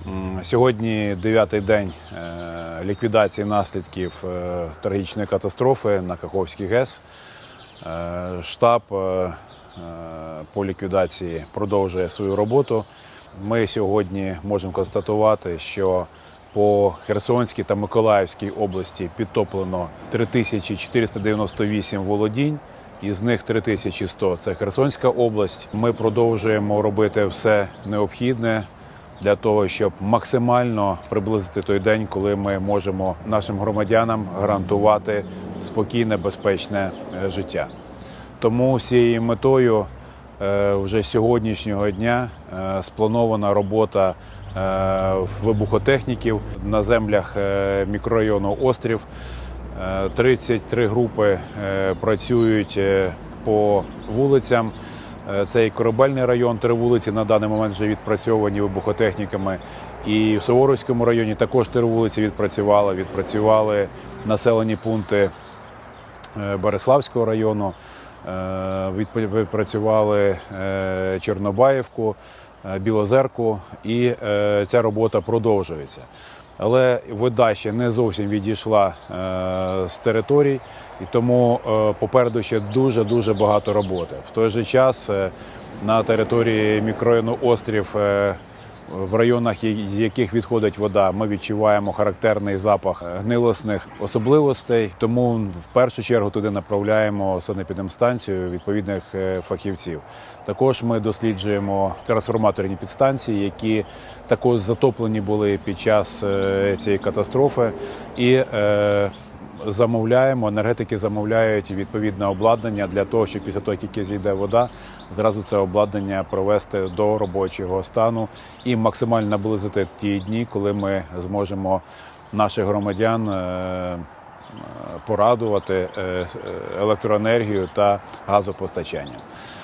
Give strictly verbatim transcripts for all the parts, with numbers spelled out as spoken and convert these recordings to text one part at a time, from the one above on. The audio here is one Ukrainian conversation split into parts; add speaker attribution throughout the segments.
Speaker 1: Сьогодні дев'ятий день ліквідації наслідків трагічної катастрофи на Каховській ГЕС. Штаб по ліквідації продовжує свою роботу. Ми сьогодні можемо констатувати, що по Херсонській та Миколаївській області підтоплено три тисячі чотириста дев'яносто вісім володінь, із них три тисячі сто – це Херсонська область. Ми продовжуємо робити все необхідне для того, щоб максимально приблизити той день, коли ми можемо нашим громадянам гарантувати спокійне, безпечне життя. Тому з цією метою вже з сьогоднішнього дня спланована робота вибухотехніків на землях мікрорайону Острів. тридцять три групи працюють по вулицям. Це і Корабельний район, три вулиці на даний момент вже відпрацьовані вибухотехніками. І в Суворовському районі також три вулиці відпрацювали. Відпрацювали населені пункти Береславського району, відпрацювали Чорнобаївку, Білозерку, і ця робота продовжується. Але вода ще не зовсім відійшла з територій, і тому попереду ще дуже-дуже багато роботи. В той же час на території мікрорайону Острів, в районах, з яких відходить вода, ми відчуваємо характерний запах гнилосних особливостей, тому в першу чергу туди направляємо санепідемстанцію відповідних фахівців. Також ми досліджуємо трансформаторні підстанції, які також затоплені були під час цієї катастрофи, і замовляємо, енергетики замовляють відповідне обладнання для того, щоб після того, як зійде вода, зразу це обладнання провести до робочого стану і максимально наблизити ті дні, коли ми зможемо наших громадян порадувати електроенергію та газопостачанням.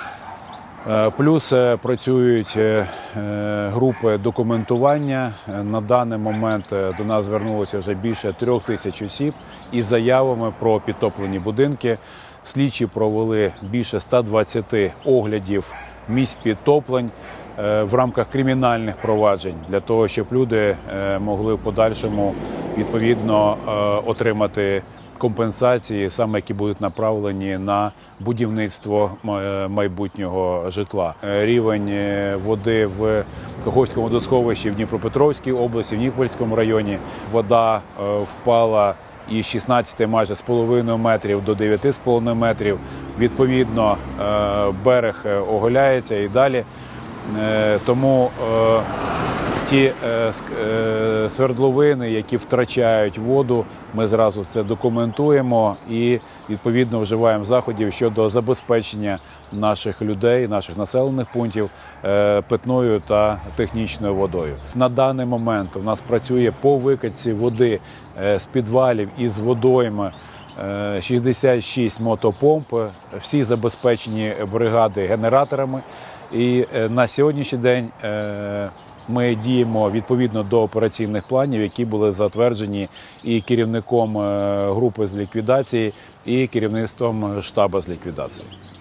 Speaker 1: Плюс працюють групи документування. На даний момент до нас звернулося вже більше трьох тисяч осіб із заявами про підтоплені будинки. Слідчі провели більше ста двадцяти оглядів місць підтоплень в рамках кримінальних проваджень, для того, щоб люди могли в подальшому відповідно отримати компенсації, саме які будуть направлені на будівництво майбутнього житла. Рівень води в Каховському водосховищі в Дніпропетровській області, в Нікопольському районі вода впала із шістнадцяти майже з половиною метрів до дев'яти з половиною метрів. Відповідно, берег оголяється і далі. Тому ті свердловини, які втрачають воду, ми зразу це документуємо і відповідно вживаємо заходів щодо забезпечення наших людей, наших населених пунктів питною та технічною водою. На даний момент у нас працює по викачці води з підвалів із водойми шістдесят шість мотопомп, всі забезпечені бригади генераторами. І на сьогоднішній день ми діємо відповідно до операційних планів, які були затверджені і керівником групи з ліквідації, і керівництвом штабу з ліквідації.